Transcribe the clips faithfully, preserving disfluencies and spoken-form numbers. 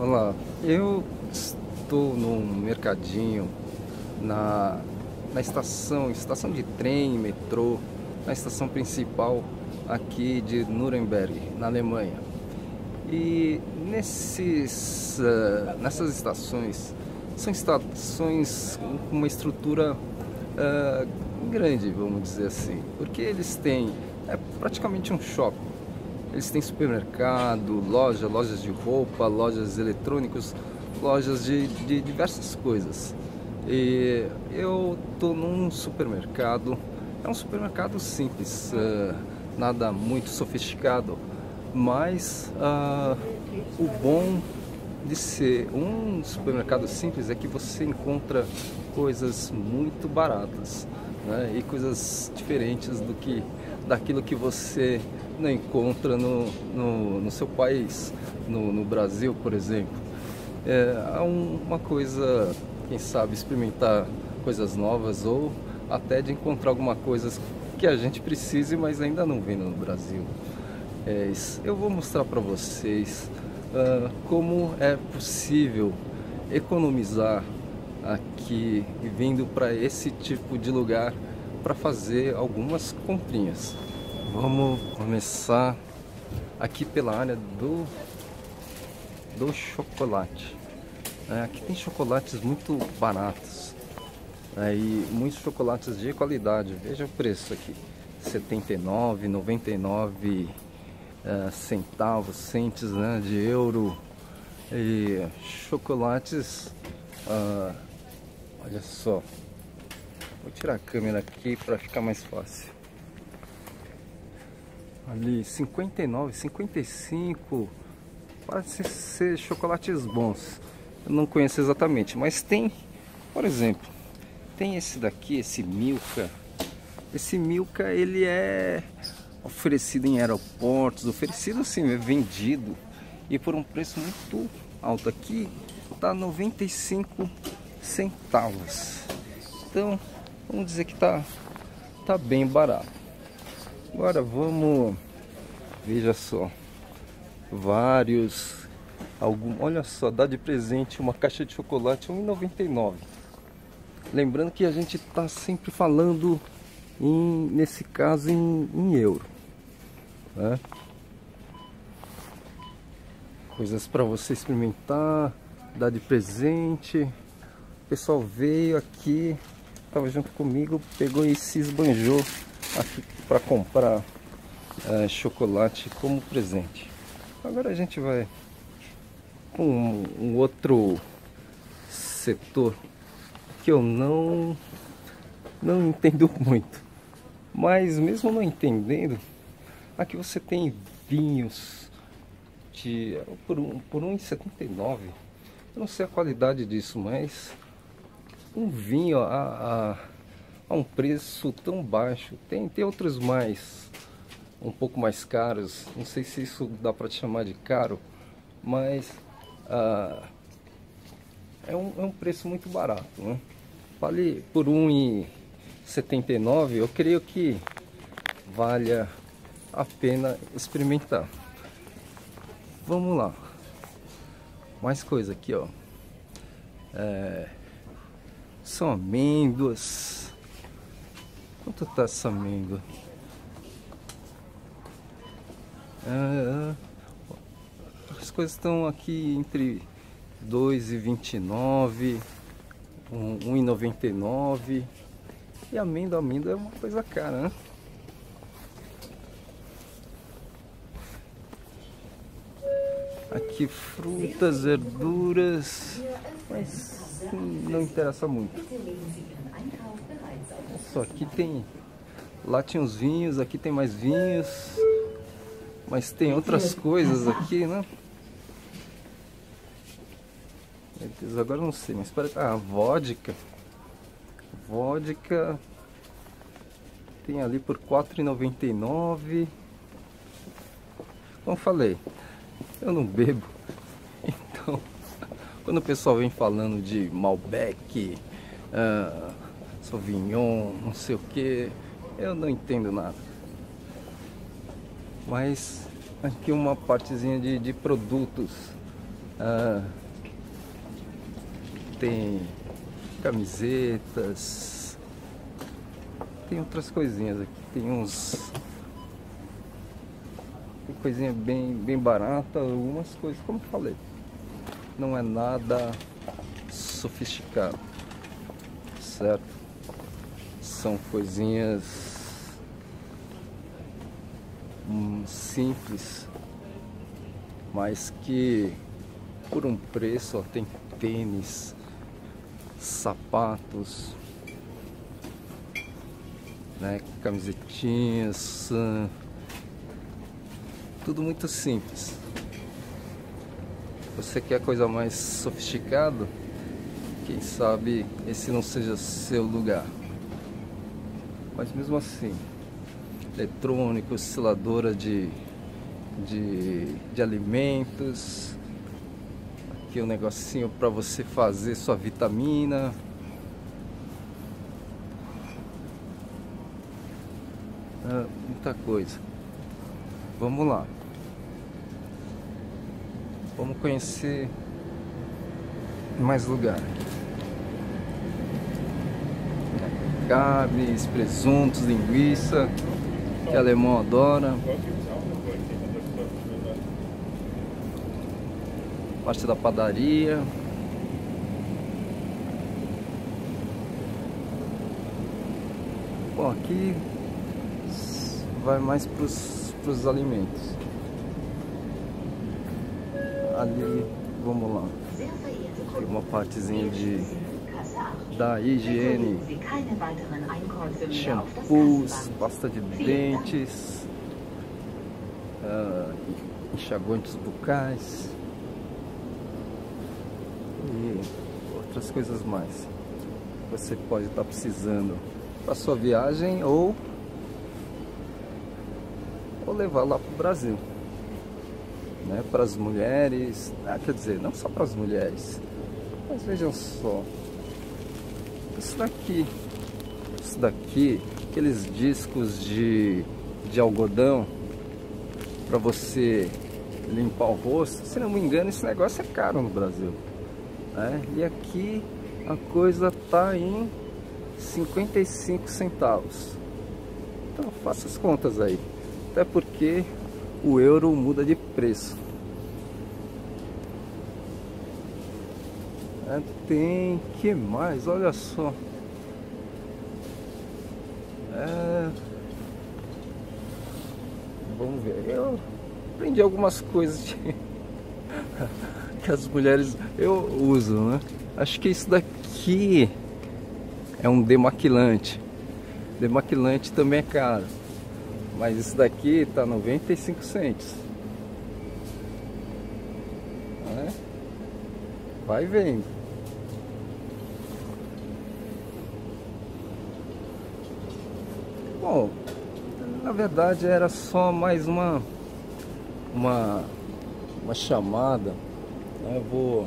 Olá, eu estou num mercadinho na, na estação, estação de trem, metrô, na estação principal aqui de Nuremberg, na Alemanha. E nesses, uh, nessas estações, são estações com uma estrutura uh, grande, vamos dizer assim, porque eles têm, é praticamente um shopping. Eles têm supermercado, loja, lojas de roupa, lojas eletrônicos, lojas de, de diversas coisas. E eu estou num supermercado, é um supermercado simples, uh, nada muito sofisticado, mas uh, o bom de ser um supermercado simples é que você encontra coisas muito baratas, né? E coisas diferentes do que daquilo que você não encontra no, no, no seu país, no, no Brasil, por exemplo. É uma coisa, quem sabe, experimentar coisas novas ou até de encontrar alguma coisa que a gente precise, mas ainda não vem no Brasil. É, eu vou mostrar para vocês uh, como é possível economizar aqui vindo para esse tipo de lugar para fazer algumas comprinhas. Vamos começar aqui pela área do, do chocolate. É, aqui tem chocolates muito baratos, é, e muitos chocolates de qualidade. Veja o preço aqui: setenta e nove, noventa e nove é, centavos, centes, né, de euro. E chocolates, ah, olha só, vou tirar a câmera aqui para ficar mais fácil. Ali cinquenta e nove, cinquenta e cinco, parece ser chocolates bons. Eu não conheço exatamente, mas tem, por exemplo, tem esse daqui, esse Milka. Esse Milka, ele é oferecido em aeroportos, oferecido assim, é vendido e por um preço muito alto. Aqui tá noventa e cinco centavos. Então, vamos dizer que tá tá bem barato. Agora vamos, veja só, vários, algum, olha só, dá de presente uma caixa de chocolate um real e noventa e nove centavos. Lembrando que a gente está sempre falando, em, nesse caso, em, em euro, né? Coisas para você experimentar, dar de presente. O pessoal veio aqui, estava junto comigo, pegou e se esbanjou aqui para comprar uh, chocolate como presente. Agora a gente vai com um, um outro setor que eu não não entendo muito, mas mesmo não entendendo, aqui você tem vinhos de por um por um real e setenta e nove. Eu não sei a qualidade disso, mas um vinho a, a a um preço tão baixo. Tem, tem outros mais, um pouco mais caros, não sei se isso dá para te chamar de caro, mas ah, é, um, é um preço muito barato, né? Vale por um real e setenta e nove, eu creio que valha a pena experimentar. Vamos lá, mais coisa aqui, ó. É, são amêndoas. Quanto tá essa amêndoa? É, as coisas estão aqui entre dois reais e vinte e nove, um real e noventa e nove. E amêndoa, amêndoa é uma coisa cara, né? Aqui frutas, verduras, mas não interessa muito. Só aqui tem, lá tinha os vinhos, aqui tem mais vinhos, mas tem outras coisas aqui, né? Meu Deus, agora eu não sei, mas parece, ah, vodka, vodka tem ali por quatro reais e noventa e nove. Como falei, eu não bebo, então quando o pessoal vem falando de Malbec, uh, Sauvignon, não sei o que, eu não entendo nada. Mas aqui uma partezinha de, de produtos, uh, tem camisetas, tem outras coisinhas aqui, tem uns... tem coisinha bem, bem barata, algumas coisas, como eu falei, não é nada sofisticado, certo? São coisinhas hum, simples, mas que por um preço, ó, tem tênis, sapatos, né, camisetinhas, uh, tudo muito simples. Você quer coisa mais sofisticada? Quem sabe esse não seja seu lugar. Mas mesmo assim, eletrônico, osciladora de, de, de alimentos, aqui um negocinho para você fazer sua vitamina, ah, muita coisa. Vamos lá, vamos conhecer mais lugar. Carnes, presuntos, linguiça, que alemão adora. Parte da padaria. Bom, aqui vai mais para os alimentos. Ali, vamos lá. Tem uma partezinha de da higiene, shampoos, pasta de dentes, uh, enxaguantes bucais e outras coisas mais. Você pode estar precisando para sua viagem ou, ou levar lá para o Brasil, né? Para as mulheres, ah, quer dizer, não só para as mulheres, mas vejam só. Isso daqui, isso daqui, aqueles discos de, de algodão para você limpar o rosto, se não me engano, esse negócio é caro no Brasil, né? E aqui a coisa tá em cinquenta e cinco centavos. Então faça as contas aí, até porque o euro muda de preço. É, tem que mais, olha só. É, vamos ver. Eu aprendi algumas coisas de, que as mulheres eu uso, né? Acho que isso daqui é um demaquilante. Demaquilante também é caro, mas isso daqui tá noventa e cinco centos. É? Vai vendo. Bom, na verdade era só mais uma uma, uma chamada. Eu vou,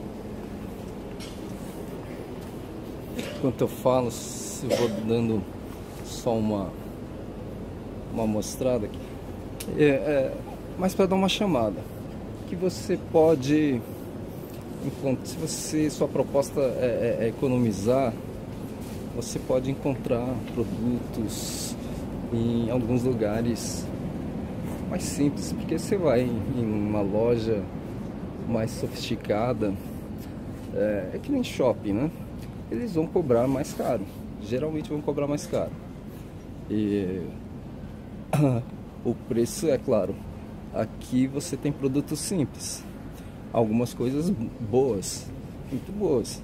enquanto eu falo, eu vou dando só uma uma mostrada aqui, é, é, mas para dar uma chamada que você pode, se você, sua proposta é, é, é economizar, você pode encontrar produtos em alguns lugares mais simples, porque você vai em uma loja mais sofisticada, é, é que nem shopping, né? Eles vão cobrar mais caro, geralmente vão cobrar mais caro. E o preço, é claro, aqui você tem produtos simples, algumas coisas boas, muito boas,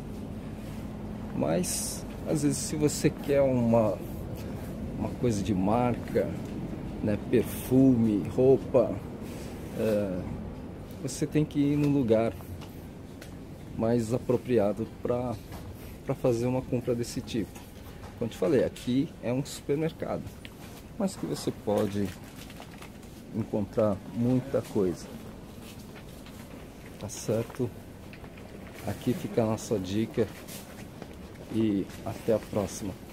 mas às vezes se você quer uma, uma coisa de marca, né, perfume, roupa, é, você tem que ir num lugar mais apropriado para para fazer uma compra desse tipo. Como eu te falei, aqui é um supermercado, mas que você pode encontrar muita coisa, tá certo? Aqui fica a nossa dica e até a próxima.